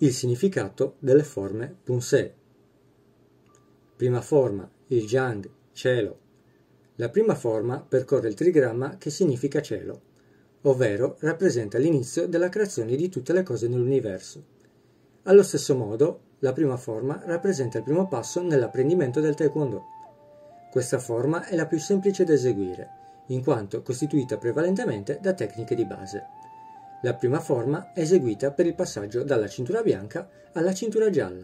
Il significato delle forme Punsé. Prima forma, il Jiang, cielo. La prima forma percorre il trigramma che significa cielo, ovvero rappresenta l'inizio della creazione di tutte le cose nell'universo. Allo stesso modo, la prima forma rappresenta il primo passo nell'apprendimento del Taekwondo. Questa forma è la più semplice da eseguire, in quanto costituita prevalentemente da tecniche di base. La prima forma è eseguita per il passaggio dalla cintura bianca alla cintura gialla.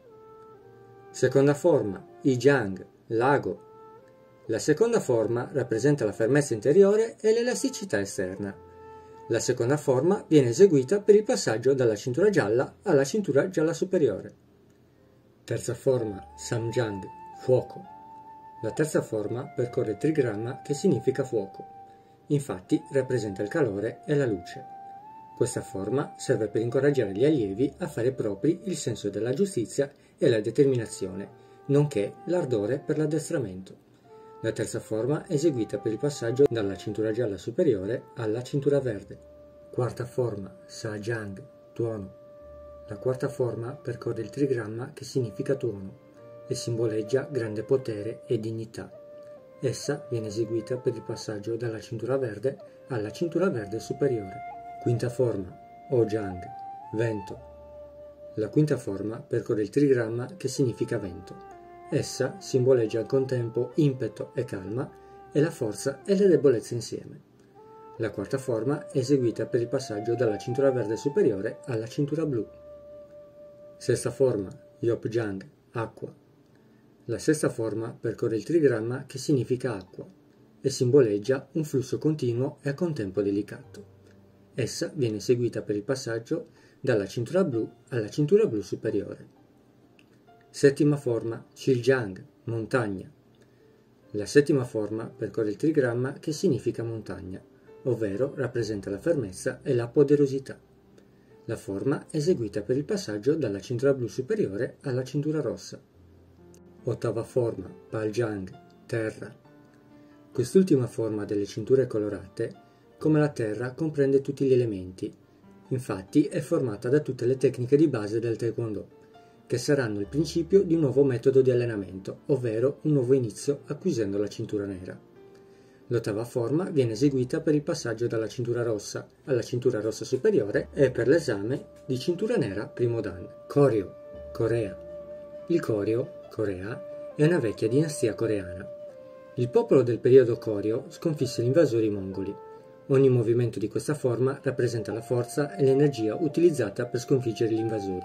Seconda forma, i Jiang, lago. La seconda forma rappresenta la fermezza interiore e l'elasticità esterna. La seconda forma viene eseguita per il passaggio dalla cintura gialla alla cintura gialla superiore. Terza forma, Samjiang, fuoco. La terza forma percorre il trigramma che significa fuoco. Infatti rappresenta il calore e la luce. Questa forma serve per incoraggiare gli allievi a fare propri il senso della giustizia e la determinazione, nonché l'ardore per l'addestramento. La terza forma è eseguita per il passaggio dalla cintura gialla superiore alla cintura verde. Quarta forma, Sa-Jiang, tuono. La quarta forma percorre il trigramma che significa tuono e simboleggia grande potere e dignità. Essa viene eseguita per il passaggio dalla cintura verde alla cintura verde superiore. Quinta forma, O-Jiang, vento. La quinta forma percorre il trigramma che significa vento. Essa simboleggia al contempo impeto e calma e la forza e le debolezze insieme. La quarta forma è eseguita per il passaggio dalla cintura verde superiore alla cintura blu. Sesta forma, Yop-Jiang, acqua. La sesta forma percorre il trigramma che significa acqua e simboleggia un flusso continuo e a contempo delicato. Essa viene eseguita per il passaggio dalla cintura blu alla cintura blu superiore. Settima forma, Shiljiang, montagna. La settima forma percorre il trigramma che significa montagna, ovvero rappresenta la fermezza e la poderosità. La forma è eseguita per il passaggio dalla cintura blu superiore alla cintura rossa. Ottava forma, Paljiang, terra. Quest'ultima forma delle cinture colorate, come la terra, comprende tutti gli elementi. Infatti è formata da tutte le tecniche di base del Taekwondo, che saranno il principio di un nuovo metodo di allenamento, ovvero un nuovo inizio acquisendo la cintura nera. L'ottava forma viene eseguita per il passaggio dalla cintura rossa alla cintura rossa superiore e per l'esame di cintura nera primo dan. Koryo, Corea. Il Koryo, Corea, è una vecchia dinastia coreana. Il popolo del periodo Koryo sconfisse gli invasori mongoli. Ogni movimento di questa forma rappresenta la forza e l'energia utilizzata per sconfiggere gli invasori.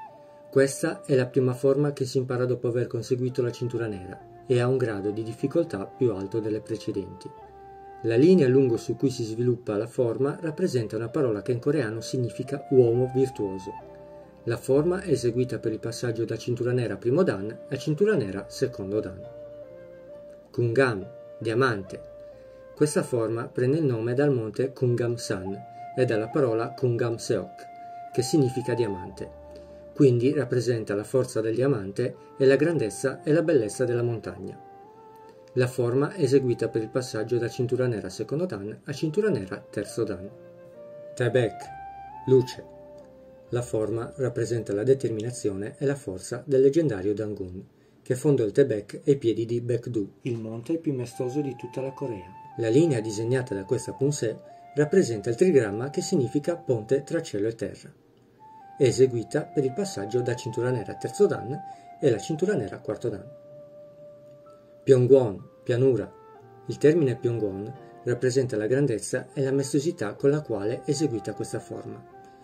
Questa è la prima forma che si impara dopo aver conseguito la cintura nera e ha un grado di difficoltà più alto delle precedenti. La linea lungo su cui si sviluppa la forma rappresenta una parola che in coreano significa uomo virtuoso. La forma è eseguita per il passaggio da cintura nera primo dan a cintura nera secondo dan. Kungam, diamante. Questa forma prende il nome dal monte Kumgam-san e dalla parola Kumgam-seok, che significa diamante. Quindi rappresenta la forza del diamante e la grandezza e la bellezza della montagna. La forma è eseguita per il passaggio da cintura nera secondo dan a cintura nera terzo dan. Taebek, luce. La forma rappresenta la determinazione e la forza del leggendario Dangun, che fondò il Taebek ai piedi di Baekdu, il monte più maestoso di tutta la Corea. La linea disegnata da questa Punsé rappresenta il trigramma che significa ponte tra cielo e terra. È eseguita per il passaggio da cintura nera terzo dan e la cintura nera quarto dan. Pyongwon, pianura. Il termine Pyongwon rappresenta la grandezza e la maestosità con la quale è eseguita questa forma.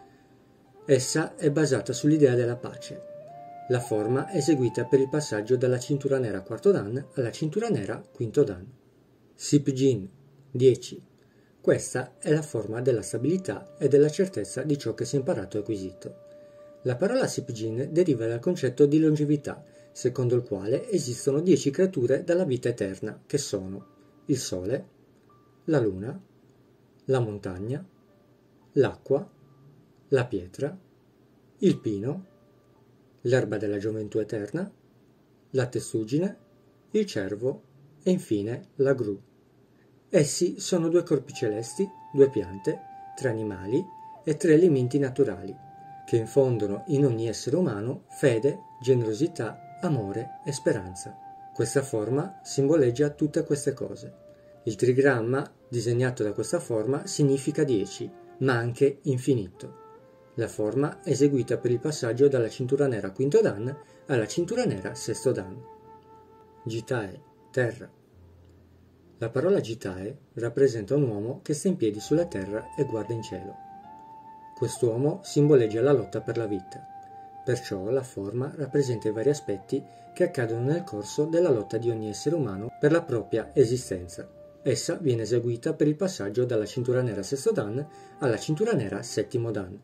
Essa è basata sull'idea della pace. La forma è eseguita per il passaggio dalla cintura nera quarto dan alla cintura nera quinto dan. Sipjin, 10. Questa è la forma della stabilità e della certezza di ciò che si è imparato e acquisito. La parola Sipjin deriva dal concetto di longevità, secondo il quale esistono 10 creature dalla vita eterna, che sono il sole, la luna, la montagna, l'acqua, la pietra, il pino, l'erba della gioventù eterna, la testuggine, il cervo e infine la gru. Essi sono 2 corpi celesti, 2 piante, 3 animali e 3 elementi naturali. che infondono in ogni essere umano fede, generosità, amore e speranza. Questa forma simboleggia tutte queste cose. Il trigramma, disegnato da questa forma, significa 10, ma anche infinito. La forma è eseguita per il passaggio dalla cintura nera quinto dan alla cintura nera sesto dan. Jitae, terra. La parola Jitae rappresenta un uomo che sta in piedi sulla terra e guarda in cielo. Quest'uomo simboleggia la lotta per la vita, perciò la forma rappresenta i vari aspetti che accadono nel corso della lotta di ogni essere umano per la propria esistenza. Essa viene eseguita per il passaggio dalla cintura nera sesto dan alla cintura nera settimo dan.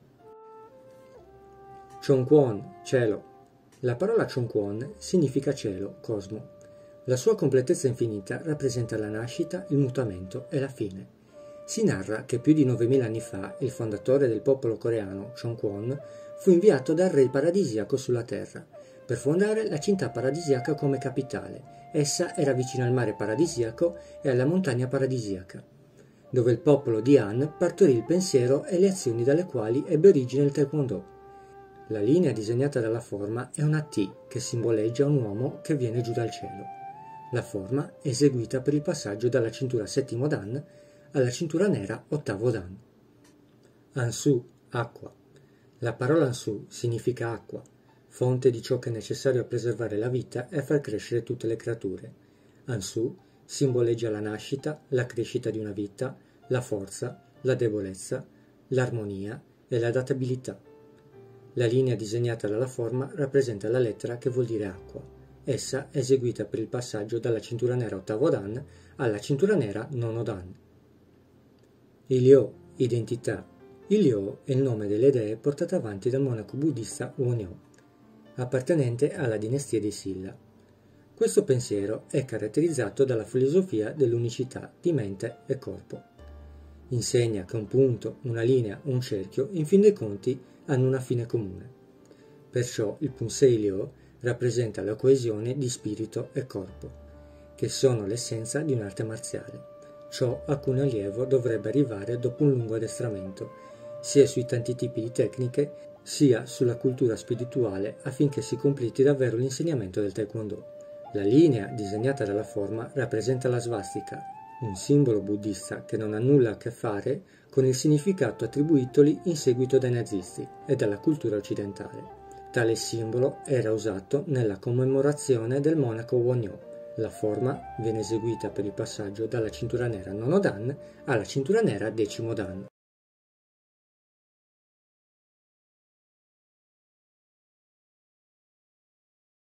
Chonkwon, cielo. La parola Chonkwon significa cielo, cosmo. La sua completezza infinita rappresenta la nascita, il mutamento e la fine. Si narra che più di 9000 anni fa il fondatore del popolo coreano, Chonkwon, fu inviato dal re paradisiaco sulla terra per fondare la città paradisiaca come capitale. Essa era vicina al mare paradisiaco e alla montagna paradisiaca, dove il popolo di Han partorì il pensiero e le azioni dalle quali ebbe origine il Taekwondo. La linea disegnata dalla forma è una T che simboleggia un uomo che viene giù dal cielo. La forma è eseguita per il passaggio dalla cintura settimo dan alla cintura nera ottavo dan. Ansu, acqua. La parola Ansu significa acqua, fonte di ciò che è necessario a preservare la vita e a far crescere tutte le creature. Ansu simboleggia la nascita, la crescita di una vita, la forza, la debolezza, l'armonia e l'adattabilità. La linea disegnata dalla forma rappresenta la lettera che vuol dire acqua. Essa è eseguita per il passaggio dalla cintura nera ottavo dan alla cintura nera nono dan. Ilyo, identità. Ilyo è il nome delle dee portate avanti dal monaco buddista Wonyo, appartenente alla dinastia dei Silla. Questo pensiero è caratterizzato dalla filosofia dell'unicità di mente e corpo. Insegna che un punto, una linea o un cerchio, in fin dei conti, hanno una fine comune. Perciò il Punsei Ilyo rappresenta la coesione di spirito e corpo, che sono l'essenza di un'arte marziale, ciò a cui un allievo dovrebbe arrivare dopo un lungo addestramento, sia sui tanti tipi di tecniche, sia sulla cultura spirituale affinché si completi davvero l'insegnamento del Taekwondo. La linea disegnata dalla forma rappresenta la svastika, un simbolo buddista che non ha nulla a che fare con il significato attribuitogli in seguito dai nazisti e dalla cultura occidentale. Tale simbolo era usato nella commemorazione del monaco Wonyo. La forma viene eseguita per il passaggio dalla cintura nera nono dan alla cintura nera decimo dan.